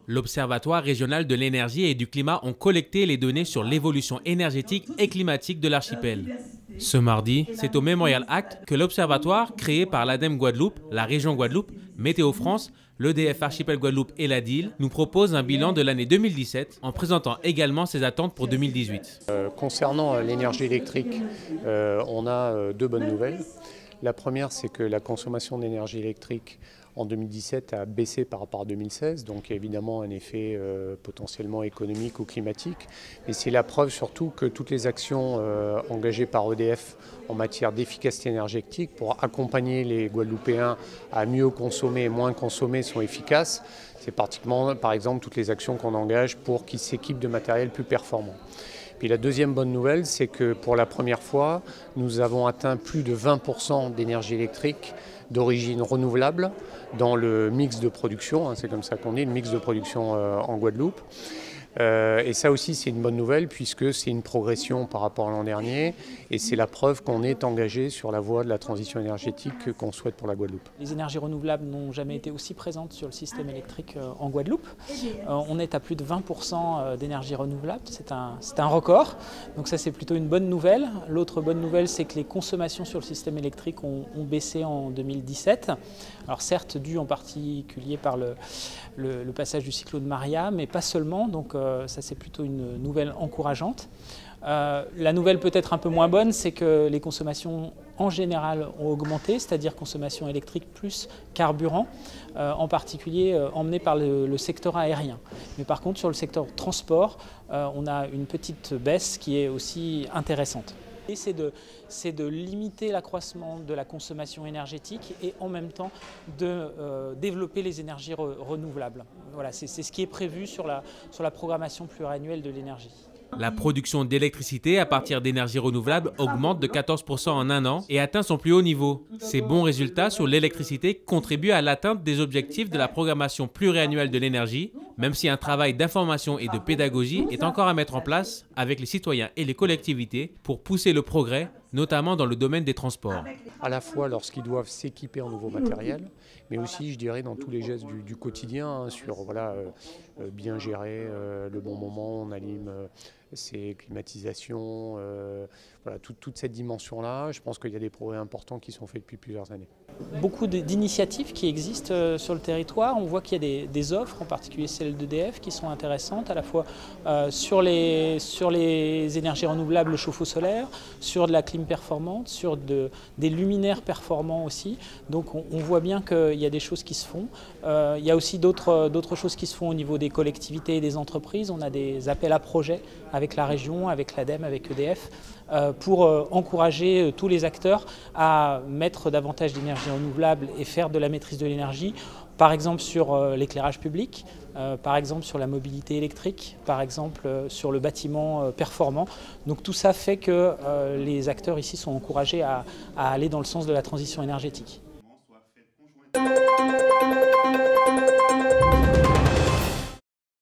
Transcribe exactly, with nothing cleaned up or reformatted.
L'Observatoire régional de l'énergie et du climat ont collecté les données sur l'évolution énergétique et climatique de l'archipel. Ce mardi, c'est au Memorial Act que l'Observatoire, créé par l'ADEME Guadeloupe, la région Guadeloupe, Météo France, l'E D F Archipel Guadeloupe et la D I L, nous propose un bilan de l'année deux mille dix-sept en présentant également ses attentes pour deux mille dix-huit. Euh, concernant l'énergie électrique, euh, on a euh, deux bonnes nouvelles. La première, c'est que la consommation d'énergie électrique en deux mille dix-sept a baissé par rapport à deux mille seize, donc évidemment un effet euh, potentiellement économique ou climatique. Et c'est la preuve surtout que toutes les actions euh, engagées par E D F en matière d'efficacité énergétique pour accompagner les Guadeloupéens à mieux consommer et moins consommer sont efficaces. C'est pratiquement, par exemple, toutes les actions qu'on engage pour qu'ils s'équipent de matériel plus performant. Puis la deuxième bonne nouvelle, c'est que pour la première fois, nous avons atteint plus de vingt pour cent d'énergie électrique d'origine renouvelable dans le mix de production, hein, c'est comme ça qu'on dit, le mix de production euh, en Guadeloupe. Euh, et ça aussi, c'est une bonne nouvelle puisque c'est une progression par rapport à l'an dernier et c'est la preuve qu'on est engagé sur la voie de la transition énergétique qu'on souhaite pour la Guadeloupe. Les énergies renouvelables n'ont jamais été aussi présentes sur le système électrique en Guadeloupe. Euh, on est à plus de vingt pour cent d'énergie renouvelable, c'est un, c'est un record, donc ça c'est plutôt une bonne nouvelle. L'autre bonne nouvelle, c'est que les consommations sur le système électrique ont, ont baissé en deux mille dix-sept. Alors certes, dû en particulier par le, le, le passage du cyclone Maria, mais pas seulement, donc euh, ça c'est plutôt une nouvelle encourageante. Euh, la nouvelle peut-être un peu moins bonne, c'est que les consommations en général ont augmenté, c'est-à-dire consommation électrique plus carburant, euh, en particulier euh, emmené par le, le secteur aérien. Mais par contre, sur le secteur transport, euh, on a une petite baisse qui est aussi intéressante. C'est de, c'est de limiter l'accroissement de la consommation énergétique et en même temps de euh, développer les énergies re, renouvelables. Voilà, c'est, c'est ce qui est prévu sur la, sur la programmation pluriannuelle de l'énergie. La production d'électricité à partir d'énergies renouvelables augmente de quatorze pour cent en un an et atteint son plus haut niveau. Ces bons résultats sur l'électricité contribuent à l'atteinte des objectifs de la programmation pluriannuelle de l'énergie, même si un travail d'information et de pédagogie est encore à mettre en place avec les citoyens et les collectivités pour pousser le progrès, notamment dans le domaine des transports. À la fois lorsqu'ils doivent s'équiper en nouveau matériel, mais aussi, je dirais, dans tous les gestes du, du quotidien, hein, sur voilà, euh, euh, bien gérer euh, le bon moment, on allume euh, ses climatisations, euh, voilà, tout, toute cette dimension-là. Je pense qu'il y a des progrès importants qui sont faits depuis plusieurs années. Beaucoup d'initiatives qui existent sur le territoire. On voit qu'il y a des, des offres, en particulier celles d'E D F, qui sont intéressantes, à la fois euh, sur, les, sur les énergies renouvelables, le chauffe-eau solaire, sur de la clim performante, sur de, des luminaires performants aussi. Donc on, on voit bien qu'il y a des choses qui se font. Euh, il y a aussi d'autres d'autres choses qui se font au niveau des collectivités et des entreprises. On a des appels à projets avec la région, avec l'ADEME, avec E D F, euh, pour euh, encourager tous les acteurs à mettre davantage d'énergie renouvelable et faire de la maîtrise de l'énergie, par exemple sur euh, l'éclairage public, euh, par exemple sur la mobilité électrique, par exemple euh, sur le bâtiment euh, performant. Donc tout ça fait que euh, les acteurs ici sont encouragés à, à aller dans le sens de la transition énergétique.